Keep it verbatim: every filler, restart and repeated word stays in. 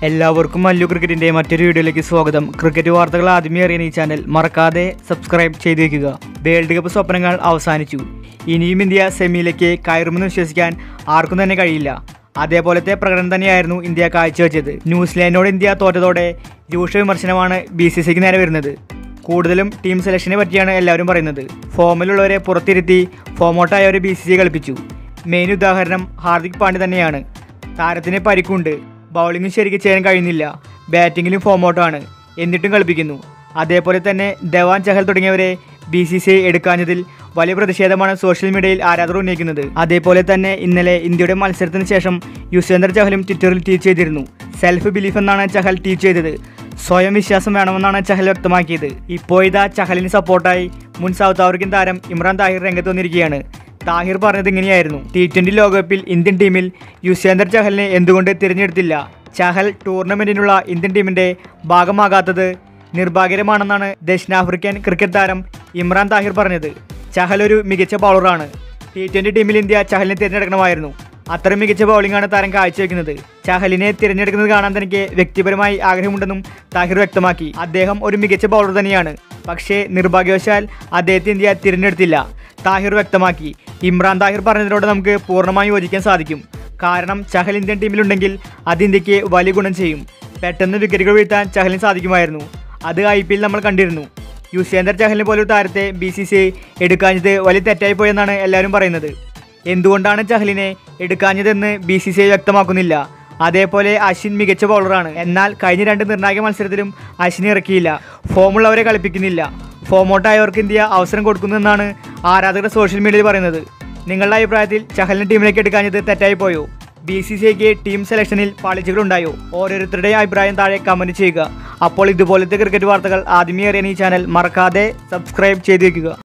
എല്ലാവർക്കും മല്ലു ക്രിക്കറ്റിൻ്റെ മറ്റൊരു വീഡിയോയിലേക്ക് സ്വാഗതം. ക്രിക്കറ്റ് വാർത്തകൾ ആദ്യമേ അറിയാൻ ഈ ചാനൽ മറക്കാതെ സബ്സ്ക്രൈബ് ചെയ്തു വയ്ക്കുക. വേൾഡ് കപ്പ് സ്വപ്നങ്ങൾ അവസാനിച്ചു. ഇനിയും ഇന്ത്യ സെമിയിലേക്ക് കയറുമെന്ന് വിശ്വസിക്കാൻ ആർക്കും തന്നെ കഴിയില്ല. അതേപോലത്തെ പ്രകടനം തന്നെയായിരുന്നു ഇന്ത്യ കാഴ്ചവെച്ചത്. ന്യൂസിലാൻഡിനോട് ഇന്ത്യ തോറ്റതോടെ രൂക്ഷ വിമർശനമാണ് ബി സി സിക്ക് നേരെ വരുന്നത്. കൂടുതലും ടീം സെലക്ഷനെ പറ്റിയാണ് എല്ലാവരും പറയുന്നത്. ഫോമിലുള്ളവരെ പുറത്തിരുത്തി ഫോമൗട്ടായവരെ ബി സി സി കളിപ്പിച്ചു. മെയിൻ ഉദാഹരണം ഹാർദിക് പാണ്ഡ്യ തന്നെയാണ്. താരത്തിന് പരിക്കുണ്ട്, ബൗളിംഗും ശരിക്കും ചെയ്യാൻ കഴിയുന്നില്ല, ബാറ്റിങ്ങിലും ഫോമൗട്ടാണ്, എന്നിട്ടും കളിപ്പിക്കുന്നു. അതേപോലെ തന്നെ ധവാൻ ചഹൽ തുടങ്ങിയവരെ ബി സി സി ഐ എടുക്കാഞ്ഞതിൽ വലിയ പ്രതിഷേധമാണ് സോഷ്യൽ മീഡിയയിൽ ആരാധകർ ഉന്നയിക്കുന്നത്. അതേപോലെ തന്നെ ഇന്നലെ ഇന്ത്യയുടെ മത്സരത്തിന് ശേഷം യുസ്വേന്ദ്ര ചഹലും ട്വിറ്ററിൽ ട്വീറ്റ് ചെയ്തിരുന്നു. സെൽഫ് ബിലീഫ് എന്നാണ് ചഹൽ ട്വീറ്റ് ചെയ്തത്. സ്വയം വിശ്വാസം വേണമെന്നാണ് ചഹൽ വ്യക്തമാക്കിയത്. ഇപ്പോൾ ഇതാ ചഹലിന് സപ്പോർട്ടായി മുൻ സൗത്ത് ആഫ്രിക്കൻ താരം ഇമ്രാൻ താഹിർ രംഗത്ത് വന്നിരിക്കുകയാണ്. താഹിർ പറഞ്ഞത് ഇങ്ങനെയായിരുന്നു: ടി ട്വൻ്റി ലോകകപ്പിൽ ഇന്ത്യൻ ടീമിൽ യുസ്വേന്ദ്ര ചഹലിനെ എന്തുകൊണ്ട് തിരഞ്ഞെടുത്തില്ല? ചഹൽ ടൂർണമെൻറ്റിനുള്ള ഇന്ത്യൻ ടീമിൻ്റെ ഭാഗമാകാത്തത് നിർഭാഗ്യകരമാണെന്നാണ് ദക്ഷിണാഫ്രിക്കൻ ക്രിക്കറ്റ് താരം ഇമ്രാൻ താഹിർ പറഞ്ഞത്. ചഹൽ ഒരു മികച്ച ബൗളറാണ്. ടി ട്വൻ്റി ടീമിൽ ഇന്ത്യ ചഹലിനെ തിരഞ്ഞെടുക്കണമായിരുന്നു. അത്ര മികച്ച ബൗളിംഗാണ് താരം കാഴ്ചവെക്കുന്നത്. ചഹലിനെ തിരഞ്ഞെടുക്കുന്നത് കാണാൻ തനിക്ക് വ്യക്തിപരമായി ആഗ്രഹമുണ്ടെന്നും താഹിർ വ്യക്തമാക്കി. അദ്ദേഹം ഒരു മികച്ച ബൗളർ തന്നെയാണ്, പക്ഷേ നിർഭാഗ്യവശാൽ അദ്ദേഹത്തെ ഇന്ത്യ തിരഞ്ഞെടുത്തില്ല, താഹിർ വ്യക്തമാക്കി. ഇമ്രാൻ താഹിർ പറഞ്ഞതിനോട് നമുക്ക് പൂർണ്ണമായി യോജിക്കാൻ സാധിക്കും. കാരണം ചഹൽ ഇന്ത്യൻ ടീമിലുണ്ടെങ്കിൽ അത് ഇന്ത്യക്ക് വലിയ ഗുണം ചെയ്യും. പെട്ടെന്ന് വിക്കറ്റുകൾ വീഴ്ത്താൻ ചഹലിന് സാധിക്കുമായിരുന്നു. അത് ഐ പി എൽ നമ്മൾ കണ്ടിരുന്നു. യുസ്വേന്ദ്ര ചഹലിനെ പോലൊരു താരത്തെ ബി സി സി ഐ എടുക്കാഞ്ഞത് വലിയ തെറ്റായിപ്പോയെന്നാണ് എല്ലാവരും പറയുന്നത്. എന്തുകൊണ്ടാണ് ചഹലിനെ എടുക്കാഞ്ഞതെന്ന് ബി സി സി ഐ വ്യക്തമാക്കുന്നില്ല. അതേപോലെ അശ്വിൻ മികച്ച ബൗളറാണ്. എന്നാൽ കഴിഞ്ഞ രണ്ട് നിർണായക മത്സരത്തിലും അശ്വിനെ ഇറക്കിയില്ല. ഫോമുള്ളവരെ കളിപ്പിക്കുന്നില്ല. ഫോമൗട്ടായവർക്ക് ഇന്ത്യ അവസരം കൊടുക്കുന്നെന്നാണ് ആരാധകർ സോഷ്യൽ മീഡിയയിൽ പറയുന്നത്. നിങ്ങളുടെ അഭിപ്രായത്തിൽ ചഹലിനെ ടീമിലേക്ക് എടുക്കാഞ്ഞത് തെറ്റായി പോയോ? ബി സി സി ഐക്ക് ടീം സെലക്ഷനിൽ പാളിച്ചകളുണ്ടായോ? ഓരോരുത്തരുടെയും അഭിപ്രായം താഴെ കമൻറ്റ് ചെയ്യുക. അപ്പോൾ ഇതുപോലത്തെ ക്രിക്കറ്റ് വാർത്തകൾ ആദ്യമേ അറിയാൻ ഈ ചാനൽ മറക്കാതെ സബ്സ്ക്രൈബ് ചെയ്തു വയ്ക്കുക.